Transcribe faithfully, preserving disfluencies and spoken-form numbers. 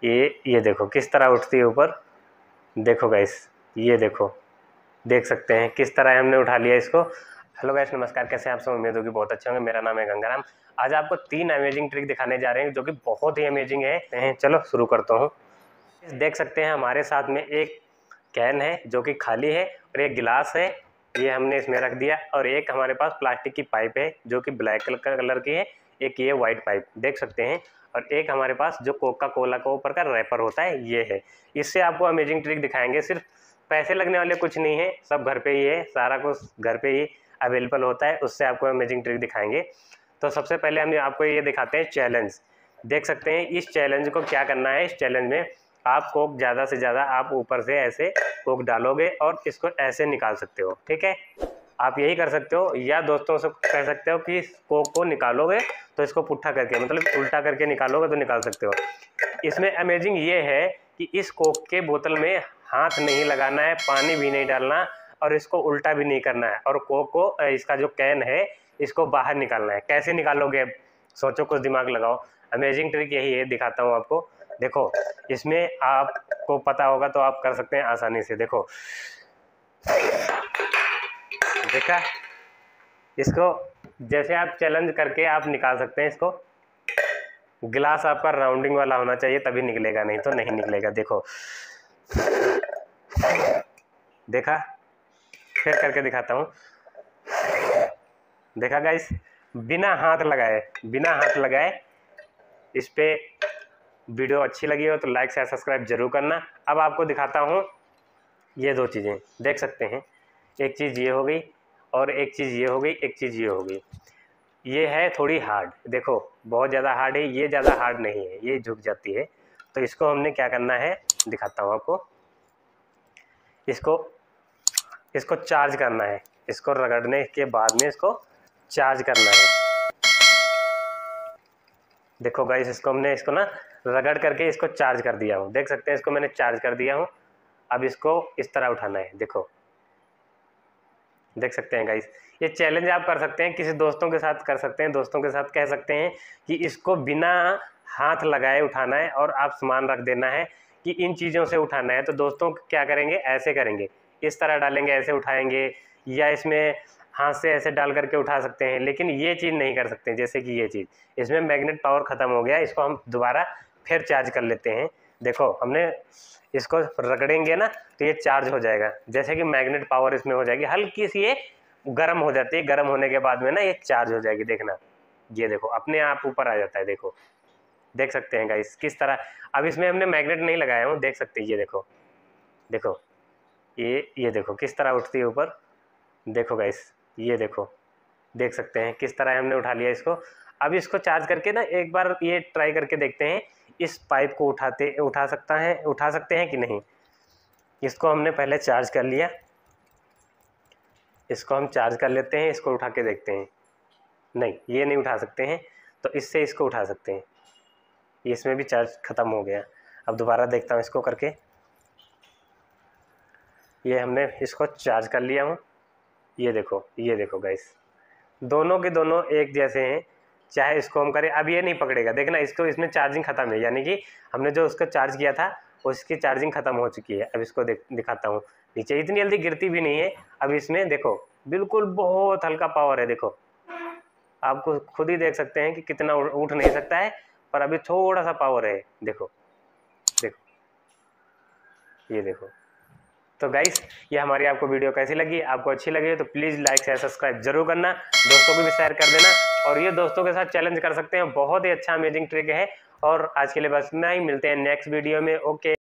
ये ये देखो किस तरह उठती है ऊपर। देखो गाइस, ये देखो, देख सकते हैं किस तरह हमने उठा लिया इसको। हेलो गाइस, नमस्कार, कैसे हैं आप सब? उम्मीद होगी बहुत अच्छे होंगे। मेरा नाम है गंगाराम। आज आपको तीन अमेजिंग ट्रिक दिखाने जा रहे हैं जो कि बहुत ही अमेजिंग है। चलो शुरू करता हूँ। देख सकते हैं हमारे साथ में एक कैन है जो कि खाली है और एक गिलास है, ये हमने इसमें रख दिया। और एक हमारे पास प्लास्टिक की पाइप है जो कि ब्लैक कलर की है, एक ये वाइट पाइप देख सकते हैं। और एक हमारे पास जो कोका कोला का ऊपर का रैपर होता है ये है। इससे आपको अमेजिंग ट्रिक दिखाएंगे। सिर्फ पैसे लगने वाले कुछ नहीं है, सब घर पे ही है, सारा कुछ घर पे ही अवेलेबल होता है। उससे आपको अमेजिंग ट्रिक दिखाएंगे। तो सबसे पहले हम आपको ये दिखाते हैं चैलेंज। देख सकते हैं इस चैलेंज को क्या करना है। इस चैलेंज में आप कोक ज़्यादा से ज़्यादा आप ऊपर से ऐसे कोक डालोगे और इसको ऐसे निकाल सकते हो। ठीक है, आप यही कर सकते हो, या दोस्तों से कह सकते हो कि कोक को निकालोगे तो इसको पुट्ठा करके, मतलब उल्टा करके निकालोगे तो निकाल सकते हो। इसमें अमेजिंग ये है कि इस कोक के बोतल में हाथ नहीं लगाना है, पानी भी नहीं डालना और इसको उल्टा भी नहीं करना है। और कोक को, इसका जो कैन है, इसको बाहर निकालना है। कैसे निकालोगे? सोचो, कुछ दिमाग लगाओ। अमेजिंग ट्रिक यही है, दिखाता हूँ आपको। देखो, इसमें आपको पता होगा तो आप कर सकते हैं आसानी से। देखो, देखा? इसको जैसे आप चैलेंज करके आप निकाल सकते हैं इसको। गिलास आपका राउंडिंग वाला होना चाहिए तभी निकलेगा, नहीं तो नहीं निकलेगा। देखो, देखा? फिर करके दिखाता हूँ। देखा गाइस, बिना हाथ लगाए बिना हाथ लगाए इस पे वीडियो अच्छी लगी हो तो लाइक शेयर सब्सक्राइब जरूर करना। अब आपको दिखाता हूँ ये दो चीज़ें, देख सकते हैं। एक चीज़ ये हो गई और एक चीज़ ये हो गई, एक चीज़ ये हो गई। ये है थोड़ी हार्ड, देखो बहुत ज़्यादा हार्ड है, ये ज़्यादा हार्ड नहीं है, ये झुक जाती है। तो इसको हमने क्या करना है, दिखाता हूँ आपको। इसको इसको चार्ज करना है। इसको रगड़ने के बाद में इसको चार्ज करना है। देखो गाइस, इसको हमने इसको ना रगड़ करके इसको चार्ज कर दिया हूँ। देख सकते हैं, इसको मैंने चार्ज कर दिया हूँ। अब इसको इस तरह उठाना है। देखो, देख सकते हैं गाइस। ये चैलेंज आप कर सकते हैं, किसी दोस्तों के साथ कर सकते हैं, दोस्तों के साथ कह सकते हैं कि इसको बिना हाथ लगाए उठाना है और आप सामान रख देना है कि इन चीज़ों से उठाना है। तो दोस्तों क्या करेंगे, ऐसे करेंगे, इस तरह डालेंगे, ऐसे उठाएंगे, या इसमें हाथ से ऐसे डाल करके उठा सकते हैं। लेकिन ये चीज़ नहीं कर सकते, जैसे कि ये चीज़, इसमें मैग्नेट पावर ख़त्म हो गया। इसको हम दोबारा फिर चार्ज कर लेते हैं। देखो, हमने इसको रगड़ेंगे ना तो ये चार्ज हो जाएगा, जैसे कि मैग्नेट पावर इसमें हो जाएगी। हल्की सी ये गर्म हो जाती है, गर्म होने के बाद में ना ये चार्ज हो जाएगी। देखना, ये देखो अपने आप ऊपर आ जाता है। देखो, देख सकते हैं गाइस किस तरह। अब इसमें हमने मैग्नेट नहीं लगाया हूँ, देख सकते हैं। ये देखो, देखो ये ये देखो किस तरह उठती है ऊपर। देखो गाइस, ये देखो, देख सकते हैं किस तरह हमने उठा लिया इसको। अब इसको चार्ज करके ना एक बार ये ट्राई करके देखते हैं, इस पाइप को उठाते उठा सकता है उठा सकते हैं कि नहीं। इसको हमने पहले चार्ज कर लिया, इसको हम चार्ज कर लेते हैं, इसको उठा के देखते हैं। नहीं, ये नहीं उठा सकते हैं, तो इससे इसको उठा सकते हैं। इसमें भी चार्ज ख़त्म हो गया। अब दोबारा देखता हूँ इसको करके। ये हमने इसको चार्ज कर लिया हूँ। ये देखो, ये देखो गाइस, दोनों के दोनों एक जैसे हैं, चाहे इसको हम करें। अब ये नहीं पकड़ेगा, देखना, इसको इसमें चार्जिंग ख़त्म है, यानी कि हमने जो उसका चार्ज किया था उसकी चार्जिंग ख़त्म हो चुकी है। अब इसको देख दिखाता हूँ, नीचे इतनी जल्दी गिरती भी नहीं है। अब इसमें देखो, बिल्कुल बहुत हल्का पावर है। देखो, आपको खुद ही देख सकते हैं कि कितना उठ नहीं सकता है, पर अभी थोड़ा सा पावर है। देखो, देखो, ये देखो। तो गाइस, ये हमारी आपको वीडियो कैसी लगी? आपको अच्छी लगी तो प्लीज़ लाइक शेयर सब्सक्राइब जरूर करना, दोस्तों को भी शेयर कर देना। और ये दोस्तों के साथ चैलेंज कर सकते हैं, बहुत ही अच्छा अमेजिंग ट्रिक है। और आज के लिए बस इतना ही, मिलते हैं नेक्स्ट वीडियो में। ओके।